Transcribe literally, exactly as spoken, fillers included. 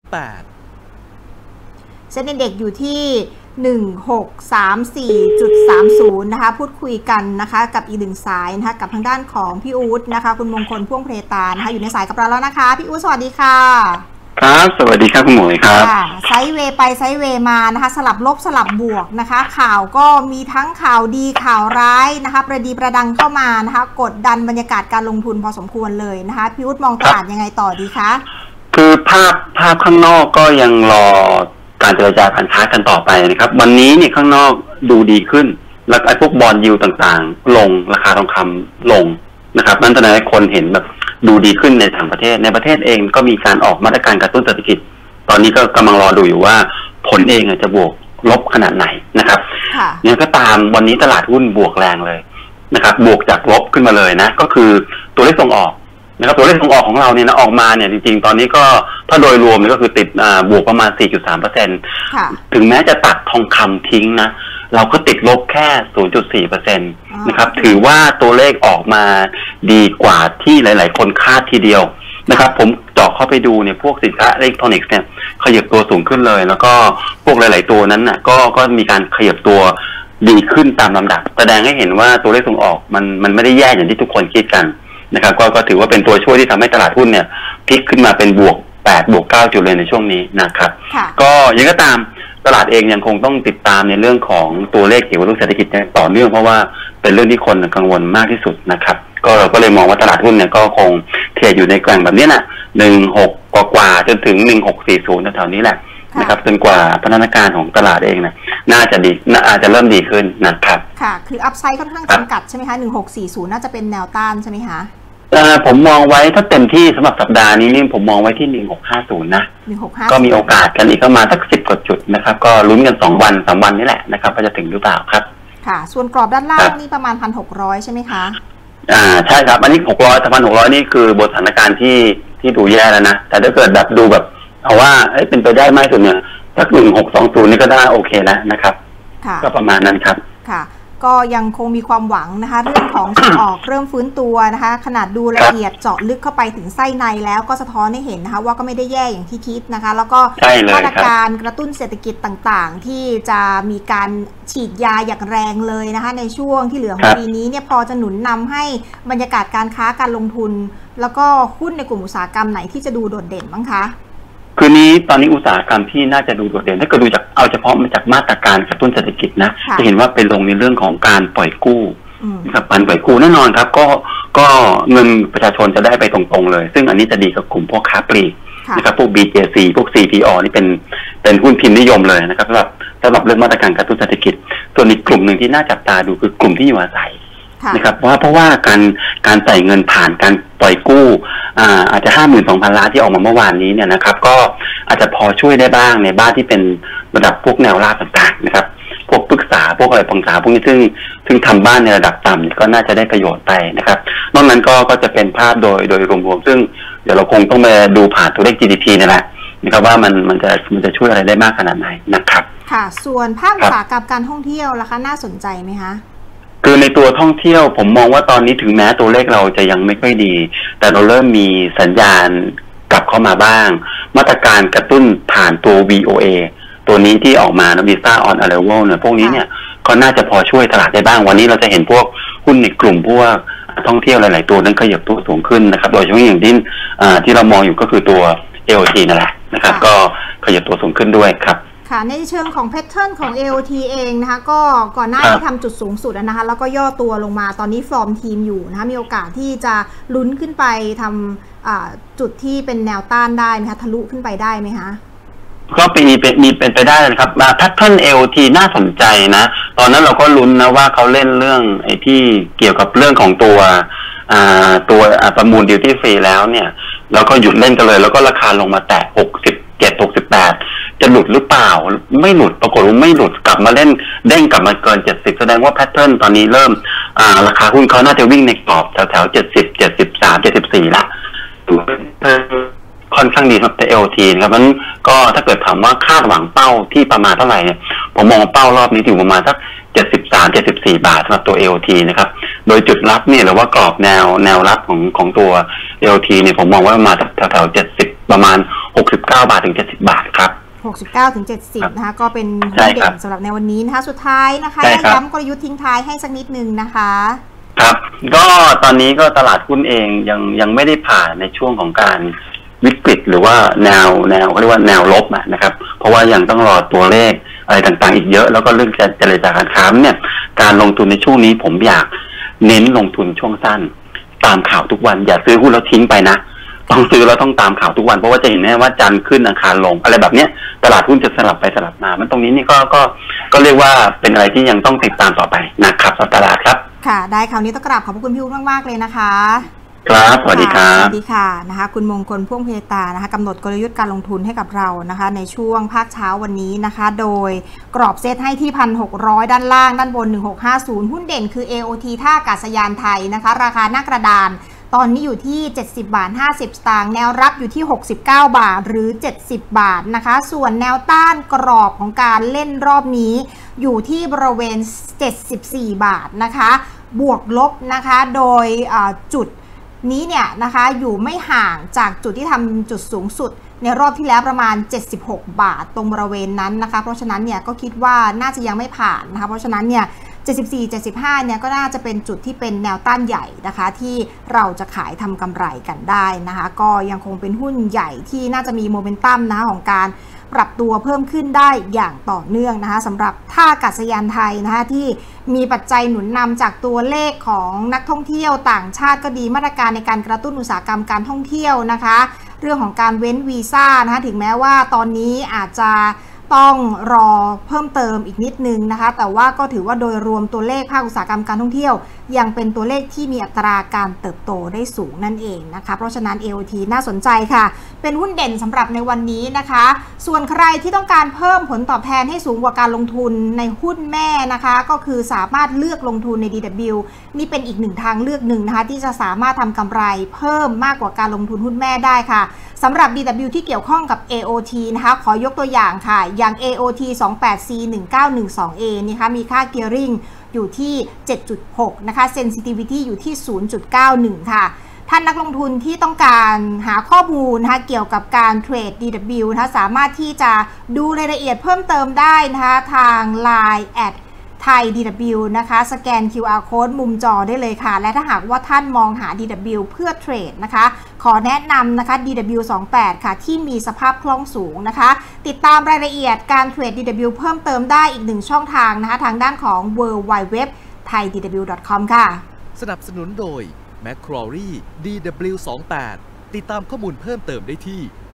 แปดเซ็นเด็กอยู่ที่หนึ่งหกสามสี่จุดสามศูนย์นะคะพูดคุยกันนะคะกับอีกหนึ่งสายนะคะกับทางด้านของพี่อู๊ดนะคะคุณมงคลพ่วงเพตานะคะอยู่ในสายกับเราแล้วนะคะพี่อู๊ดสวัสดีค่ะครับสวัสดีครับคุณหมวยครับไซด์เวย์ไปไซด์เวย์มานะคะสลับลบสลับบวกนะคะข่าวก็มีทั้งข่าวดีข่าวร้ายนะคะประดีประดังเข้ามานะคะกดดันบรรยากาศการลงทุนพอสมควรเลยนะคะพี่อู๊ดมองตลาดยังไงต่อดีคะคือภาพภาพข้างนอกก็ยังรอการเจรจาการค้ากันต่อไปนะครับวันนี้เนี่ยข้างนอกดูดีขึ้นแล้วไอ้พวกบอนด์ยิลด์ต่างๆลงราคาทองคำลงนะครับนั่นแสดงให้คนเห็นแบบดูดีขึ้นในต่างประเทศในประเทศเองก็มีการออกมาตรการกระตุ้นเศรษฐกิจตอนนี้ก็กำลังรอดูอยู่ว่าผลเองจะบวกลบขนาดไหนนะครับเนี่ยก็ตามวันนี้ตลาดหุ้นบวกแรงเลยนะครับบวกจากลบขึ้นมาเลยนะก็คือตัวเลขส่งออกนะครับตัวเลขส่งออกของเราเนี่ยนะออกมาเนี่ยจริงๆตอนนี้ก็ถ้าโดยรวมเนี่ยก็คือติดอ่าบวกประมาณ สี่จุดสามเปอร์เซ็นต์ ถึงแม้จะตัดทองคำทิ้งนะเราก็ติดลบแค่ ศูนย์จุดสี่เปอร์เซ็นต์ นะครับถือว่าตัวเลขออกมาดีกว่าที่หลายๆคนคาดทีเดียวนะครับผมเจาะเข้าไปดูเนี่ยพวกสินค้าอิเล็กทรอนิกส์เนี่ยขยับตัวสูงขึ้นเลยแล้วก็พวกหลายๆตัวนั้นน่ะก็ก็มีการขยับตัวดีขึ้นตามลำดับแสดงให้เห็นว่าตัวเลขส่งออกมันมันไม่ได้แย่อย่างที่ทุกคนคิดกันนะครับก็ก็ถือว่าเป็นตัวช่วยที่ทำให้ตลาดหุ้นเนี่ยพลิกขึ้นมาเป็นบวกแปดบวกเก้าจุดเลยในช่วงนี้นะครับก็ยังก็ตามตลาดเองยังคงต้องติดตามในเรื่องของตัวเลขเกี่ยวกับเรื่องเศรษฐกิจต่อเนื่องเพราะว่าเป็นเรื่องที่คนกังวลมากที่สุดนะครับก็เราก็เลยมองว่าตลาดหุ้นเนี่ยก็คงเทรดอยู่ในแกว่งแบบนี้นะหนึ่งหกกว่าๆจนถึงหนึ่งหกสี่ศูนย์แถวๆนี้แหละนะครับจนกว่าพัฒนาการของตลาดเองนะน่าจะดีน่าจะเริ่มดีขึ้นนะครับค่ะคืออัพไซด์ค่อนข้างจำกัดใช่ไหมคะหนึ่งหกสี่ศูนย์น่าจะเป็นแนวต้านใช่ไหมคะผมมองไว้ถ้าเต็มที่สำหรับสัปดาห์นี้นี่ผมมองไว้ที่หนึ่งหกห้าศูนย์นะก็มีโอกาสกันอีกประมาณสักสิบกว่าจุดนะครับก็ลุ้นกันสองวันสามวันนี่แหละนะครับว่าจะถึงหรือเปล่าครับค่ะส่วนกรอบด้านล่างนี่ประมาณพันหกร้อยใช่ไหมคะอ่าใช่ครับอันนี้หกร้อยพันหกร้อยนี่คือบทสถานการณ์ที่ที่ดูแย่แล้วนะแต่ถ้าเกิดแบบดูแบบเอาว่าเป็นไปได้ไหมสุดเนี่ยสักหนึ่งหกสองศูนย์นี่ก็ได้โอเคแล้วนะครับก็ประมาณนั้นครับค่ะก็ยังคงมีความหวังนะคะเรื่องของส่งออกเริ่มฟื้นตัวนะคะขนาดดูละเอียดเจาะลึกเข้าไปถึงไส้ในแล้วก็สะท้อนให้เห็นนะคะว่าก็ไม่ได้แย่อย่างที่คิดนะคะแล้วก็มาตรการกระตุ้นเศรษฐกิจต่างๆที่จะมีการฉีดยาอย่างแรงเลยนะคะในช่วงที่เหลือของปีนี้เนี่ยพอจะหนุนนำให้บรรยากาศการค้าการลงทุนแล้วก็หุ้นในกลุ่มอุตสาหกรรมไหนที่จะดูโดดเด่นบ้างคะคืนนี้ตอนนี้อุตสาหกรรมที่น่าจะดูโดดเด่นถ้าเกิดดูจากเอาเฉพาะมาจากมาตรการกระตุ้นเศรษฐกิจนะจะเห็นว่าเป็นลงในเรื่องของการปล่อยกู้นะครับการปล่อยกู้แน่นอนครับก็ก็เงินประชาชนจะได้ไปตรงๆเลยซึ่งอันนี้จะดีกับกลุ่มพวกค้าปลีกนะครับพวก บี เจ ซี พวก ซี พี โอ นี่เป็นเป็นหุ้นพิมพ์นิยมเลยนะครับสำหรับสำหรับเรื่องมาตรการกระตุ้นเศรษฐกิจส่วนอีกกลุ่มหนึ่งที่น่าจับตาดูคือกลุ่มที่อยู่อาศัยนะครับเพราะเพราะว่าการการใส่เงินผ่านการปล่อยกู้อ่าอาจจะห้าหมื่นสองพันล้านที่ออกมาเมื่อวานนี้เนี่ยนะครับก็อาจจะพอช่วยได้บ้างในบ้านที่เป็นระดับพวกแนวราบต่างๆนะครับพวกปรึกษาพวกอะไรปรึกษาพวกนี้ซึ่งซึ่งทำบ้านในระดับต่ำก็น่าจะได้ประโยชน์ไปนะครับนอกนั้นก็ก็จะเป็นภาพโดยโดยรวมๆซึ่งเดี๋ยวเราคงต้องไปดูผ่านตัวเลข จี ดี พี นี่แหละนะครับว่ามันมันจะมันจะช่วยอะไรได้มากขนาดไหนนะครับค่ะส่วนภาคอุตสาหกรรมการท่องเที่ยวล่ะคะน่าสนใจไหมคะคือในตัวท่องเที่ยวผมมองว่าตอนนี้ถึงแม้ตัวเลขเราจะยังไม่ค่อยดีแต่เราเริ่มมีสัญญาณกลับเข้ามาบ้างมาตรการกระตุ้นผ่านตัว วี โอ เอ ตัวนี้ที่ออกมานะ Visa on Arrival เนี่ยพวกนี้เนี่ยก็น่าจะพอช่วยตลาดได้บ้างวันนี้เราจะเห็นพวกหุ้นในกลุ่มพวกท่องเที่ยวหลายๆตัวนั้นขยับตัวสูงขึ้นนะครับโดยเฉพาะอย่างที่ที่เรามองอยู่ก็คือตัว เอ โอ ที นั่นแหละนะครับก็ขยับตัวสูงขึ้นด้วยครับค่ะในเชิงของแพทเทิร์นของ เอ โอ ที เองนะคะก็ก่อนหน้าที่ทำจุดสูงสุดนะคะแล้วก็ย่อตัวลงมาตอนนี้ฟอร์มทีมอยู่นะคะมีโอกาสที่จะลุ้นขึ้นไปทำจุดที่เป็นแนวต้านได้ไหมคะทะลุขึ้นไปได้ไหมคะก็มีเป็นมีเป็นไปได้นะครับแพทเทิร์น เอ โอ ที น่าสนใจนะตอนนั้นเราก็ลุ้นนะว่าเขาเล่นเรื่องไอ้ที่เกี่ยวกับเรื่องของตัวตัวประมูลดิวตี้ฟรีแล้วเนี่ยแล้วก็หยุดเล่นกันเลยแล้วก็ราคาลงมาแตะหกสิบเจ็ด หกสิบแปดจะหลุดหรือเปล่าไม่หลุดปรากฏว่าไม่หลุดกลับมาเล่นเด้งกลับมาเกินเจ็ดสิบแสดงว่าแพทเทิร์นตอนนี้เริ่มราคาหุ้นเขาน่าจะวิ่งในกรอบแถวๆเจ็ดสิบ เจ็ดสิบสาม เจ็ดสิบสี่ละค่อนข้างดีสำหรับ เอ โอ ที นะครับเพราะฉะนั้นก็ถ้าเกิดถามว่าคาดหวังเป้าที่ประมาณเท่าไหร่เนี่ยผมมองเป้ารอบนี้อยู่ประมาณสักเจ็ดสิบสาม เจ็ดสิบสี่บาทสำหรับตัว เอ โอ ที นะครับโดยจุดรับเนี่ยหรือว่ากรอบแนวแนวรับของของตัว เอ โอ ที เนี่ยผมมองว่าประมาณแถวๆเจ็ดสิบประมาณหกสิบเก้าบาทถึงเจ็ดสิบบาทครับหกสิบเก้าถึงเจ็ดสิบนะคะก็เป็นหุ้นเด่นสำหรับในวันนี้นะคะสุดท้ายนะคะย้ำกลยุทธ์ทิ้งท้ายให้สักนิดนึงนะคะครับก็ตอนนี้ก็ตลาดหุ้นเองยังยังไม่ได้ผ่านในช่วงของการวิกฤตหรือว่าแนวแนวเขาเรียกว่าแนวลบนะครับเพราะว่ายังต้องรอตัวเลขอะไรต่างๆอีกเยอะแล้วก็เรื่องการเจรจาการค้าเนี่ยการลงทุนในช่วงนี้ผมอยากเน้นลงทุนช่วงสั้นตามข่าวทุกวันอย่าซื้อหุ้นแล้วทิ้งไปนะต้องซื้อแล้วต้องตามข่าวทุกวันเพราะว่าจะเห็นแน่ว่าจันทร์ขึ้นอังคารลงอะไรแบบเนี้ยตลาดหุ้นจะสลับไปสลับมามันตรงนี้นี่ก็ก็ก็เรียกว่าเป็นอะไรที่ยังต้องติดตามต่อไปนะครับสำหรับตลาดครับค่ะได้คราวนี้ต้องกราบขอบคุณพี่อุ๊ดมากๆเลยนะคะครับสวัสดีครับสวัสดีค่ะนะคะคุณมงคลพ่วงเพตานะคะกำหนดกลยุทธ์การลงทุนให้กับเรานะคะในช่วงภาคเช้าวันนี้นะคะโดยกรอบเซตให้ที่ หนึ่งพันหกร้อย ด้านล่างด้านบนหนึ่งหกห้าศูนย์หุ้นเด่นคือ เอ โอ ที ท่าอากาศยานไทยนะคะราคาหน้ากระดานตอนนี้อยู่ที่เจ็ดสิบบาทห้าสิบสตางค์แนวรับอยู่ที่หกสิบเก้าบาทหรือเจ็ดสิบบาทนะคะส่วนแนวต้านกรอบของการเล่นรอบนี้อยู่ที่บริเวณเจ็ดสิบสี่บาทนะคะบวกลบนะคะโดยจุดนี้เนี่ยนะคะอยู่ไม่ห่างจากจุดที่ทำจุดสูงสุดในรอบที่แล้วประมาณเจ็ดสิบหกบาทตรงบริเวณนั้นนะคะเพราะฉะนั้นเนี่ยก็คิดว่าน่าจะยังไม่ผ่านนะคะเพราะฉะนั้นเนี่ยเจ็ดสิบสี่ เจ็ดสิบห้าเนี่ยก็น่าจะเป็นจุดที่เป็นแนวต้านใหญ่นะคะที่เราจะขายทำกำไรกันได้นะคะก็ยังคงเป็นหุ้นใหญ่ที่น่าจะมีโมเมนตัมนะคะของการปรับตัวเพิ่มขึ้นได้อย่างต่อเนื่องนะคะสำหรับท่าอากาศยานไทยนะคะที่มีปัจจัยหนุนนำจากตัวเลขของนักท่องเที่ยวต่างชาติก็ดีมาตรการในการกระตุ้นอุตสาหกรรมการท่องเที่ยวนะคะเรื่องของการเว้นวีซ่านะคะถึงแม้ว่าตอนนี้อาจจะต้องรอเพิ่มเติมอีกนิดนึงนะคะแต่ว่าก็ถือว่าโดยรวมตัวเลขภาคอุตสาหกรรมการท่องเที่ยวยังเป็นตัวเลขที่มีอัตราการเติบโตได้สูงนั่นเองนะคะเพราะฉะนั้น เอ โอ ที น่าสนใจค่ะเป็นหุ้นเด่นสำหรับในวันนี้นะคะส่วนใครที่ต้องการเพิ่มผลตอบแทนให้สูงกว่าการลงทุนในหุ้นแม่นะคะก็คือสามารถเลือกลงทุนใน ดี ดับเบิลยู นี่เป็นอีกหนึ่งทางเลือกหนึ่งนะคะที่จะสามารถทำกำไรเพิ่มมากกว่าการลงทุนหุ้นแม่ได้ค่ะสำหรับ ดี ดับเบิลยู ที่เกี่ยวข้องกับ เอ โอ ที นะคะขอยกตัวอย่างค่ะอย่าง เอ โอ ที สองแปด ซี หนึ่งเก้าหนึ่งสอง เอ นะคะมีค่า Gearing อยู่ที่ เจ็ดจุดหก นะคะ Sensitivity อยู่ที่ ศูนย์จุดเก้าหนึ่ง ค่ะท่านนักลงทุนที่ต้องการหาข้อมูลนะคะเกี่ยวกับการเทรด ดี ดับเบิลยู นะคะสามารถที่จะดูรายละเอียดเพิ่มเติมได้นะคะทาง ไลน์ แอทไทย ดี ดับเบิลยู นะคะสแกน คิว อาร์ Code มุมจอได้เลยค่ะและถ้าหากว่าท่านมองหา ดี ดับเบิลยู เพื่อเทรดนะคะขอแนะนำนะคะ ดี ดับเบิลยู สองแปด ค่ะที่มีสภาพคล่องสูงนะคะติดตามรายละเอียดการเทรด ดี ดับเบิลยู เพิ่มเติมได้อีกหนึ่งช่องทางนะคะทางด้านของ ดับเบิลยู ดับเบิลยู ดับเบิลยู ดับเบิลยู ดอท ไทย ดี ดับเบิลยู ดอท คอม ค่ะสนับสนุนโดย Macquarie ดี ดับเบิลยู สองแปด ติดตามข้อมูลเพิ่มเติมได้ที่